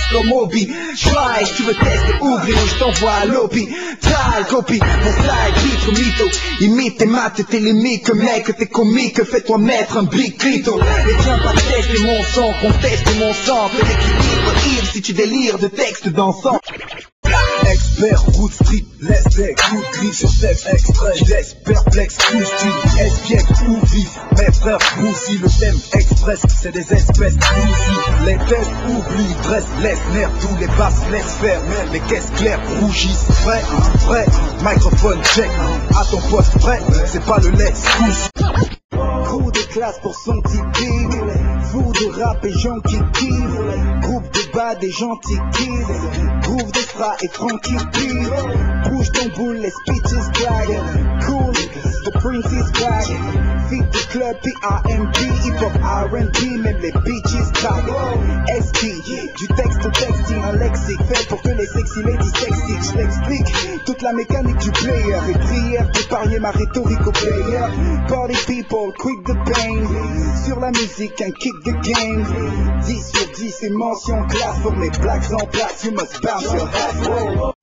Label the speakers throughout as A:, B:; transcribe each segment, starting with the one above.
A: reste comme hobby. Try, tu veux tester, ouvrir, je t'envoie à l'hobby. Try, copie, mon slide, titre, mytho. Imite tes maths, t'es limites, mec, t'es comique, fais-toi mettre un blic clito. Et viens pas tester mon son, conteste mon sang. Fais l'équilibre, Yves, si tu délires de textes dansants.
B: Expert, route street, laisse des coups de griffe sur cette extrait. Laisse perplexe, plus style, espiègle ou vif. Mes frères roussis, le thème express, c'est des espèces roussis. Les têtes oublient, dresse, laisse nerf, tous les basses laisse faire. Même les caisses claires rougissent. Prêt, microphone check. À ton poste prêt, c'est pas le let's
A: Coup de classe pour son tipi. Fou de rap et gens qui kiffent. Groupe de bas des gens qui kiffent. Groove de Fra et Frankie P. Bouge ton boule, les speeches blague. Cool, the prince is back. Feed the club, P.R.M.B. Hip-hop, R&B, même les bitches tag. SP, du texte au textile, un lexique fait pour que les sexy ladies sexy. Je t'explique toute la mécanique du player. Et prière d'épargner ma rhétorique au player. Party people, quick the pain. Sur la musique, un kick the game. 10 sur 10 et mention classe pour mes blacks en place. You must bounce your head.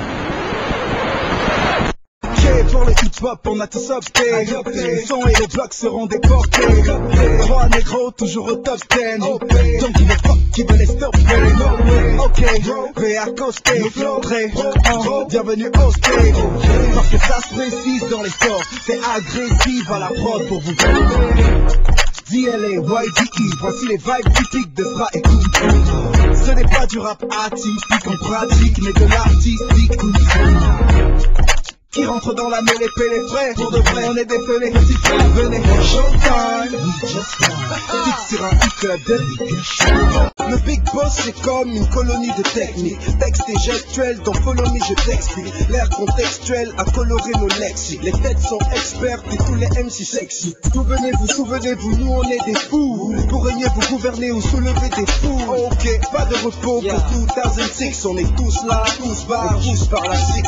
A: Pour les hip-hop, on a tous opté. Le son et les blocs seront déportés. 3 négros, toujours au top 10. Don't give a fuck, qui veut les stopper. Ok, vais accoster. Très bienvenue au stage. Parce que ça se précise dans les sorts. C'est agressif à la prod pour vous. DLA, YDE, voici les vibes typiques de Sra et Compil. Ce n'est pas du rap atypique en pratique, mais de l'artistique. Qui rentre dans la mêlée, paie les frais. Pour de vrai, on est des feux, petits frères. Venez, showtime. Fixe sur un hit club de le Big Boss, c'est comme une colonie de techniques. Texte et gestuel, dans Follow Me, je t'explique. L'air contextuel a coloré nos lexiques. Les têtes sont expertes et tous les MC sexy. Souvenez-vous, nous on est des fous. Pour régner, vous gouvernez ou soulever des fous. Ok, pas de repos pour 2006. On est tous là, tous barres, tous par la cycle.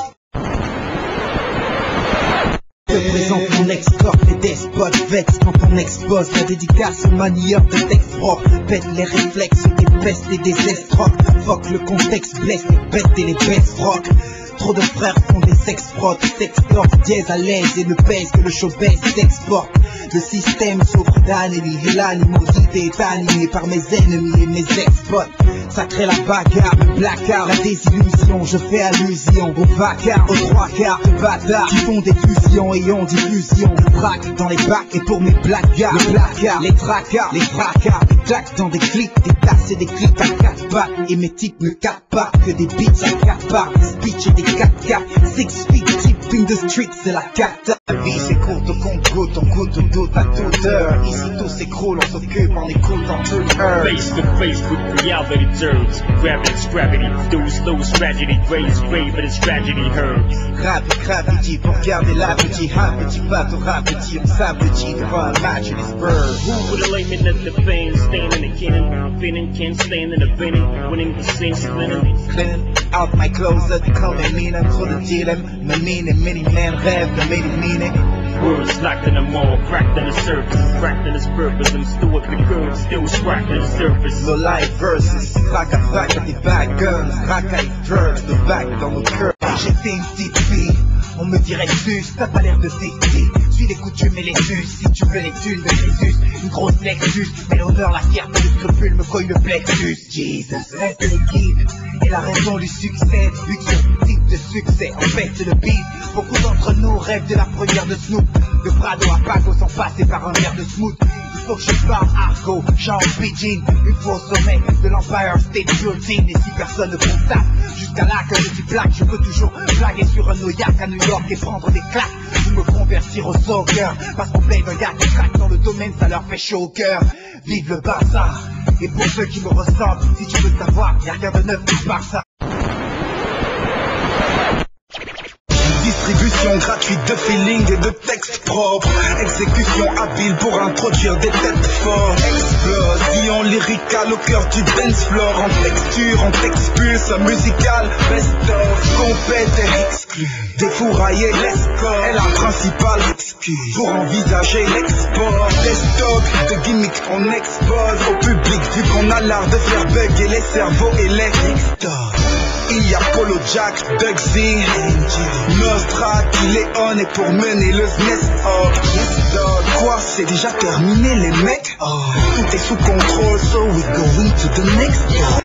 A: Te présente mon ex-corps, les despotes vexent quand on expose la dédicace aux manières de texte rock. Pète les réflexes, des pestes et des escrocs. Fuck le contexte, blesse les bêtes et les best rock. Trop de frères font des sex-prods, s'extortent, dièse à l'aise et ne pèse que le showbiz s'exporte. Le système souffre d'anémie et l'animosité est animée par mes ennemis et mes ex-potes. Ça crée la bagarre, le placard, la désillusion. Je fais allusion aux vacards, aux trois quarts de bâtards qui font des fusions et ont diffusion. Je braque dans les bacs et pour mes blaguards, le placard, les tracards, les fracas, des claques dans des clics, des tasses et des clics à 4 pattes. Et mes types ne capent pas que des beats à 4 parts, des speeches et des 4K, 6 feet deep in the street, c'est la cata. La vie c'est courte, on compte, on goûte, on doute à toute heure. Ici tout s'écroule, on s'occupe en écoutant toute heure.
C: Face to face with reality turns. Gravity's gravity, lose tragedy, grace grave, but it's tragedy heard.
A: Rapide, pour garder l'appétit, petit bateau rapide, on s'appétit devant un match in his bird.
C: Who would have layman at the fame, staying in the cannon, finning, can't stand in the venning, winning the same cleaning
A: out my closet, come and mean, I'm through the dilem, my meaning, many men rêve de many meaning.
C: Words locked in them all, cracked on the surface, cracked on his purpose, I'm still up the curve, still scracked on the surface.
A: No life versus, crack à des bad guns, crack à des drugs, de back dans nos cœurs. J'étais une petite fille, on me dirait Sus, t'as pas l'air de sexy. Suis les coutumes et les us, si tu veux les thunes de Jésus, une grosse Lexus, mais l'honneur, la fierté, le scrupule me cogne le plexus. Jesus, reste l'équipe, et la raison du succès, vu que ce type de succès, en fait c'est le beat. Beaucoup d'entre nous rêvent de la première de Snoop, de Prado à Paco sans passer par un verre de smooth. Il faut que je parle argot, chante pidgin, une fois au sommet de l'Empire State Building. Et si personne ne constate, jusqu'à là que je suis black, je peux toujours blaguer sur un Noyak à New York et prendre des claques. Ou me convertir au soccer, parce qu'on plaît d'un gars qui craque dans le domaine, ça leur fait chaud au cœur. Vive le Barça, et pour ceux qui me ressemblent, si tu veux savoir, y'a rien de neuf qui part ça. Distribution
B: Introduction gratuite de feeling et de texte propre. Exécution habile pour introduire des têtes fortes. Explosion lyricale au cœur du dance floor. En texture, on t'expulse, musical best-of. Complète et exclu, défouraillé l'escorte est la principale excuse pour envisager l'export. Des stocks de gimmicks qu'on expose au public, vu qu'on a l'art de faire bugger les cerveaux et les textos. Il y a Polo Jack, Bugsy, Nostra, Leon et pour mener le SNES. Quoi, c'est déjà terminé les mecs? Tout est sous contrôle, so we going to the next.